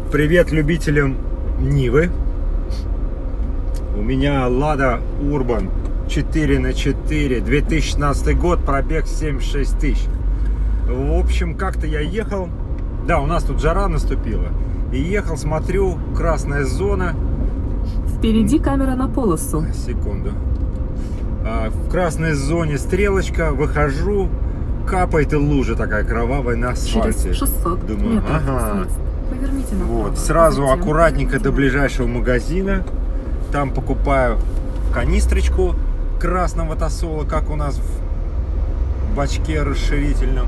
Привет любителям Нивы. У меня Lada Urban 4×4, 2016 год, пробег 76 тысяч. В общем, как-то я ехал, да, у нас тут жара наступила, и ехал, смотрю, красная зона. Впереди камера на полосу. Секунду. В красной зоне стрелочка, выхожу, капает и лужа такая кровавая на асфальте. Через 600 Думаю, метров. ага. Поверните направо. Вот, сразу Затем аккуратненько до поверните ближайшего магазина. Там покупаю канистрочку красного тосола, как у нас в бачке расширительном.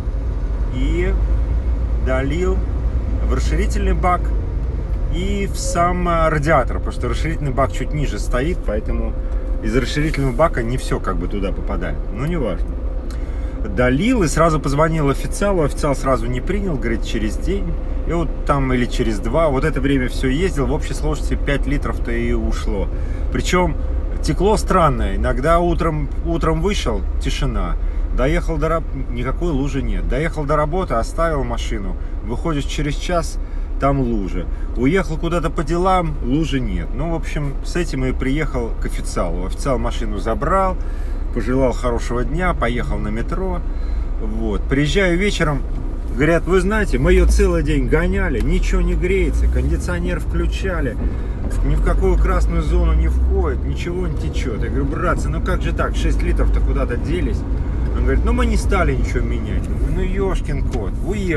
И долил в расширительный бак и в сам радиатор, потому что расширительный бак чуть ниже стоит, поэтому из расширительного бака не все как бы туда попадает. Но не важно. Долил и сразу позвонил официалу. Официал сразу не принял, говорит, через день. И вот там или через 2. Вот это время все ездил. В общей сложности 5 литров-то и ушло. Причем текло странное. Иногда утром вышел, тишина. Доехал до работы, никакой лужи нет. Доехал до работы, оставил машину. Выходишь через час, там лужа. Уехал куда-то по делам, лужи нет. Ну, в общем, с этим и приехал к официалу. Официал машину забрал, пожелал хорошего дня, поехал на метро. Вот. Приезжаю вечером, говорят, вы знаете, мы ее целый день гоняли, ничего не греется, кондиционер включали, ни в какую красную зону не входит, ничего не течет. Я говорю, братцы, ну как же так, 6 литров-то куда-то делись. Он говорит, ну мы не стали ничего менять. Я говорю, ну ешкин кот,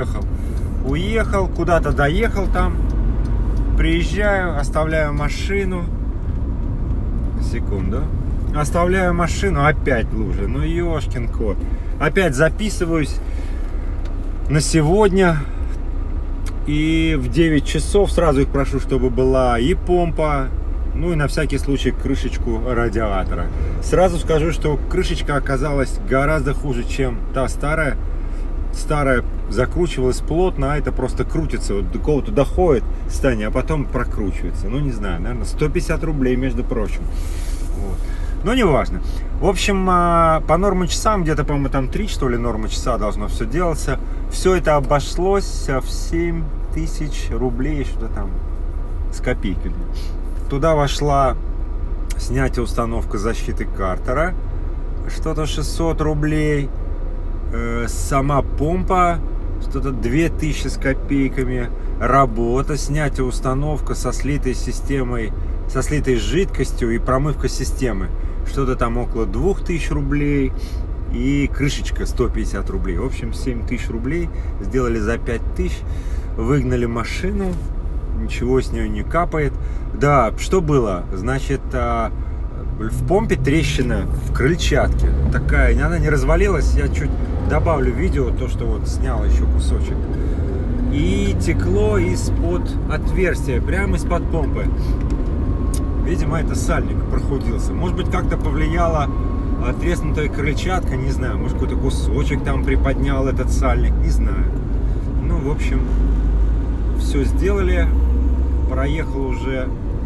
уехал, куда-то доехал там, приезжаю, оставляю машину, секунду, оставляю машину, опять лужа, ну ешкин кот. Опять записываюсь на сегодня, и в 9 часов сразу их прошу, чтобы была и помпа, ну и на всякий случай крышечку радиатора. Сразу скажу, что крышечка оказалась гораздо хуже, чем та старая. Старая закручивалась плотно, а это просто крутится, вот до кого-то доходит состояние, а потом прокручивается. Ну не знаю, наверное, 150 рублей, между прочим. Вот. Но не важно. В общем, по нормам часам, где-то, по-моему, там 3, что ли, нормы часа должно все делаться. Все это обошлось в 7 тысяч рублей, что-то там с копейками. Туда вошла снятие установка защиты картера, что-то 600 рублей. Сама помпа, что-то 2000 с копейками. Работа, снятие установка со слитой системой, со слитой жидкостью и промывка системы. Что-то там около 2000 рублей. И крышечка 150 рублей. В общем, 7000 рублей. Сделали за 5000. Выгнали машину. Ничего с нее не капает. Да, что было? Значит, в помпе трещина в крыльчатке. Такая, она не развалилась. Я чуть добавлю видео, то, что вот снял еще кусочек. И текло из-под отверстия, прямо из-под помпы. Видимо, это сальник прохудился. Может быть, как-то повлияла треснутая крыльчатка, не знаю. Может, какой-то кусочек там приподнял этот сальник, не знаю. Ну, в общем, все сделали. Проехал уже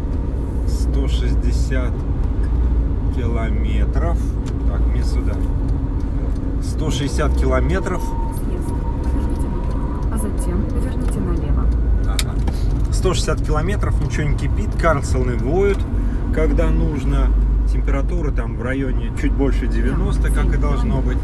160 километров. Так, мне сюда. 160 километров. Съезд. Поверните направо. А затем поверните налево. Ага. 160 километров, ничего не кипит, Карлсоны воют, когда нужно. Температура там в районе чуть больше 90, как и должно быть.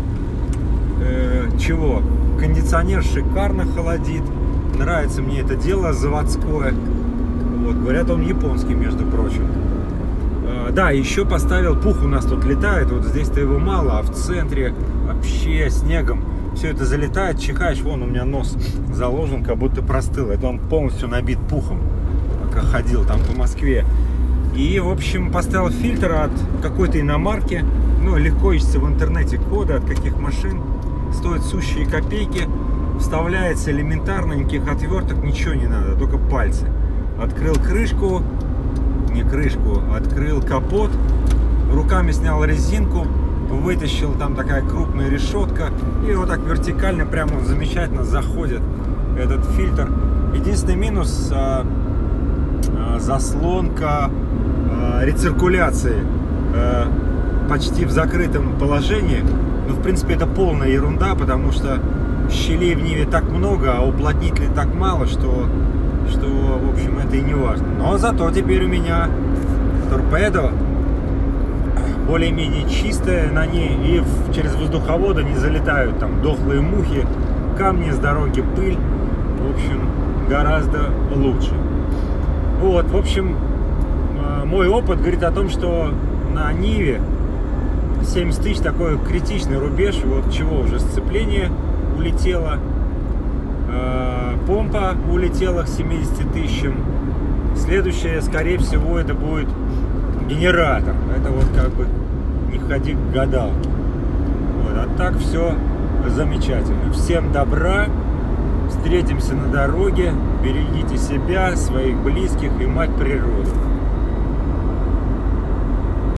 Чего? Кондиционер шикарно холодит. Нравится мне это дело заводское. Вот, говорят, он японский, между прочим. Да, еще поставил, пух у нас тут летает, вот здесь-то его мало, а в центре вообще снегом все это залетает, чихаешь, вон у меня нос заложен, как будто простыл. Это он полностью набит пухом, пока ходил там по Москве. И, в общем, поставил фильтр от какой-то иномарки, ну, легко ищется в интернете коды, от каких машин, стоит сущие копейки, вставляется элементарно, никаких отверток, ничего не надо, только пальцы. Открыл крышку, не крышку, открыл капот, руками снял резинку, вытащил, там такая крупная решетка, и вот так вертикально прямо он замечательно заходит этот фильтр. Единственный минус заслонка рециркуляции почти в закрытом положении. Но в принципе это полная ерунда, потому что щелей в Ниве так много, а уплотнителей так мало, что что, в общем, это и не важно. Но зато теперь у меня торпедо более-менее чистая, на ней и через воздуховоды не залетают там дохлые мухи, камни с дороги, пыль. В общем, гораздо лучше. Вот, в общем, мой опыт говорит о том, что на Ниве 70 тысяч такой критичный рубеж, вот чего уже сцепление улетело, помпа улетела к 70 тысячам. Следующее, скорее всего, это будет генератор. Это вот как бы не ходи к гадалке. Вот, а так все замечательно. Всем добра. Встретимся на дороге. Берегите себя, своих близких и мать природу.